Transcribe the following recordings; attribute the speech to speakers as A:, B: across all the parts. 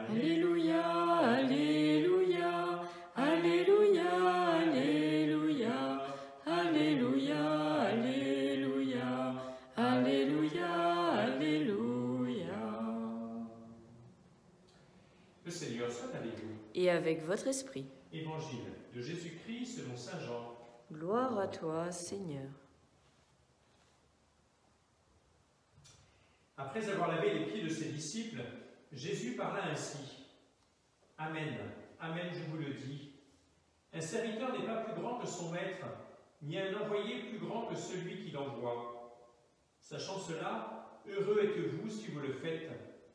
A: Alléluia, Alléluia, Alléluia, Alléluia, Alléluia, Alléluia, Alléluia, Alléluia.
B: Le Seigneur soit avec vous.
A: Et avec votre esprit.
B: Évangile de Jésus-Christ selon saint Jean.
A: Gloire à toi, Seigneur.
B: Après avoir lavé les pieds de ses disciples, Jésus parla ainsi. Amen, amen, je vous le dis. Un serviteur n'est pas plus grand que son maître, ni un envoyé plus grand que celui qui l'envoie. Sachant cela, heureux êtes-vous si vous le faites.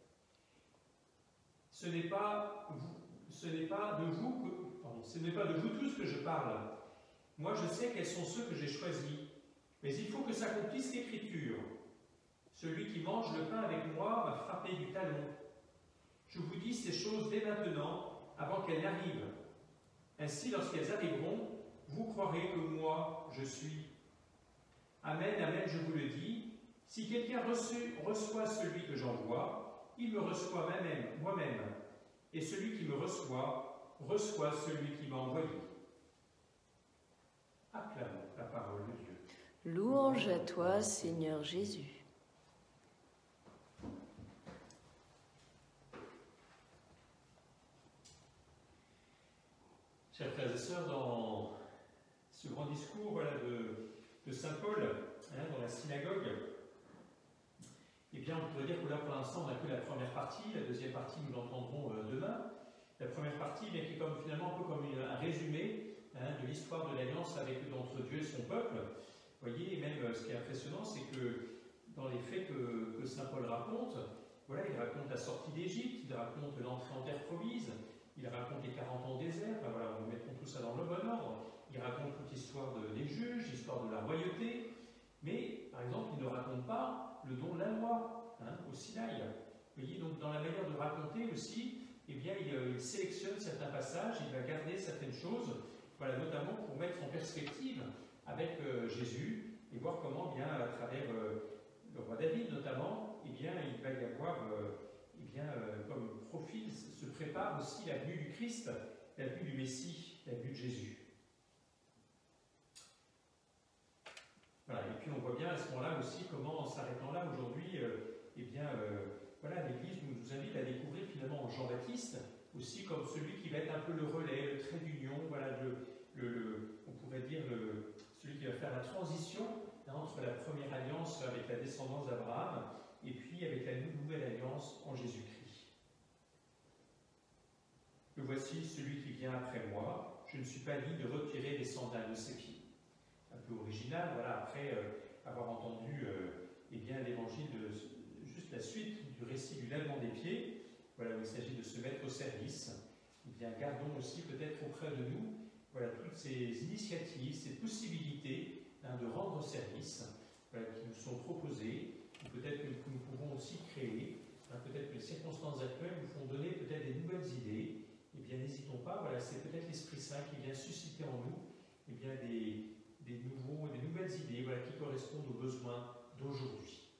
B: Ce n'est pas de vous tous que je parle. Moi, je sais quels sont ceux que j'ai choisis, mais il faut que s'accomplisse l'Écriture. Celui qui mange le pain avec moi va frapper du talon. Je vous dis ces choses dès maintenant, avant qu'elles n'arrivent. Ainsi, lorsqu'elles arriveront, vous croirez que moi, je suis. Amen, amen, je vous le dis. Si quelqu'un reçoit celui que j'envoie, il me reçoit moi-même. Et celui qui me reçoit celui qui m'a envoyé. Acclamons la parole de Dieu.
A: Louange à toi, Seigneur Jésus.
B: Chers frères et sœurs, dans ce grand discours de saint Paul, dans la synagogue, eh bien, on pourrait dire que là, pour l'instant, on n'a que la première partie. La deuxième partie, nous l'entendrons demain. La première partie, qui est finalement un peu comme un résumé de l'histoire de l'alliance entre Dieu et son peuple. Vous voyez, et même ce qui est impressionnant, c'est que dans les faits que saint Paul raconte, voilà, il raconte la sortie d'Égypte, il raconte l'entrée en terre promise, il raconte les 40 ans au désert, voilà, nous mettrons tout ça dans le bon ordre. Il raconte toute l'histoire des juges, l'histoire de la royauté, mais par exemple, il ne raconte pas le don de la loi au Sinaï. Vous voyez, donc dans la manière de raconter aussi, eh bien, il sélectionne certains passages, il va garder certaines choses, voilà, notamment pour mettre en perspective avec Jésus et voir comment, bien, à travers le roi David notamment, eh bien, il va y avoir comme profil se prépare aussi la venue du Christ, la venue du Messie, la venue de Jésus. Voilà, et puis on voit bien à ce moment-là aussi comment, en s'arrêtant là aujourd'hui, voilà, l'Église nous invite à découvrir finalement Jean-Baptiste aussi comme celui qui va être un peu le relais, le trait d'union, voilà, on pourrait dire celui qui va faire la transition entre la première alliance avec la descendance d'Abraham et puis avec la nouvelle alliance en Jésus-Christ. Le voici celui qui vient après moi, je ne suis pas digne de retirer les sandales de ses pieds. Un peu original, voilà, après avoir entendu l'évangile juste la suite du récit du lavement des pieds, voilà, où il s'agit de se mettre au service. Eh bien, gardons aussi peut-être auprès de nous, voilà, toutes ces initiatives, ces possibilités de rendre service, voilà, qui nous sont proposées, ou peut-être que nous pouvons aussi créer, peut-être que les circonstances actuelles nous font donner peut-être des nouvelles idées. Eh bien, n'hésitons pas, voilà, c'est peut-être l'Esprit Saint qui vient susciter en nous des nouvelles idées, voilà, qui correspondent aux besoins d'aujourd'hui.